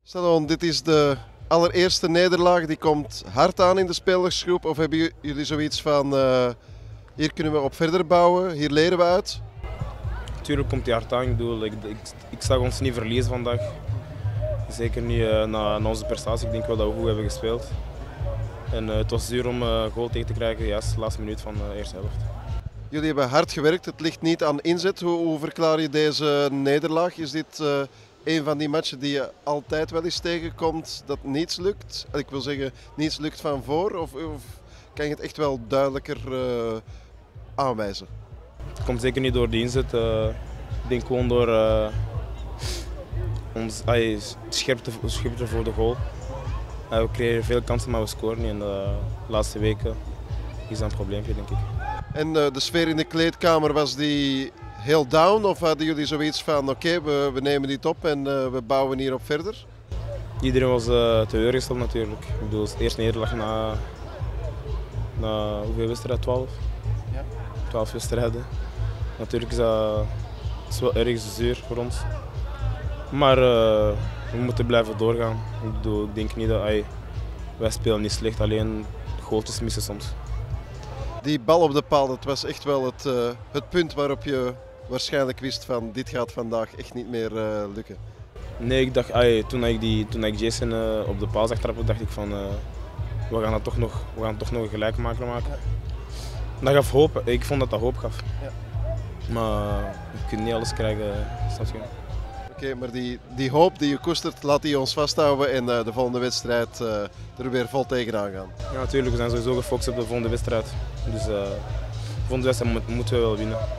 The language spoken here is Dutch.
Stallone, dit is de allereerste nederlaag. Die komt hard aan in de spelersgroep. Of hebben jullie zoiets van, hier kunnen we op verder bouwen, hier leren we uit? Natuurlijk komt die hard aan. Ik zag ons niet verliezen vandaag. Zeker niet na onze prestatie. Ik denk wel dat we goed hebben gespeeld. En het was zuur om een goal tegen te krijgen, ja, de laatste minuut van de eerste helft. Jullie hebben hard gewerkt, het ligt niet aan inzet. Hoe verklaar je deze nederlaag? Is dit een van die matchen die je altijd wel eens tegenkomt dat niets lukt? Ik wil zeggen, niets lukt van voor? Of kan je het echt wel duidelijker aanwijzen? Het komt zeker niet door de inzet. Ik denk gewoon door ons scherpte voor de goal. We creëren veel kansen, maar we scoren niet. En de laatste weken is dat een probleempje, denk ik. En de sfeer in de kleedkamer, was die heel down? Of hadden jullie zoiets van, oké, we nemen dit op en we bouwen hierop verder? Iedereen was teleurgesteld natuurlijk. Ik bedoel, het eerste nederlaag na hoeveel wedstrijden? 12? Ja. 12 wedstrijden. Natuurlijk is dat wel erg zuur voor ons. Maar we moeten blijven doorgaan. Ik denk niet dat wij spelen niet slecht, alleen goaltjes missen soms. Die bal op de paal, dat was echt wel het punt waarop je waarschijnlijk wist van dit gaat vandaag echt niet meer lukken. Nee, ik dacht, toen ik Jason op de paal zag trappen, dacht ik van we gaan toch nog een gelijkmaker maken. Dat gaf hoop. Ik vond dat hoop gaf. Ja. Maar je kunt niet alles krijgen, snap je? Oké, maar die hoop die je koestert, laat die ons vasthouden en de volgende wedstrijd er weer vol tegenaan gaan. Ja, natuurlijk. We zijn sowieso gefocust op de volgende wedstrijd. Dus de volgende wedstrijd moeten we wel winnen.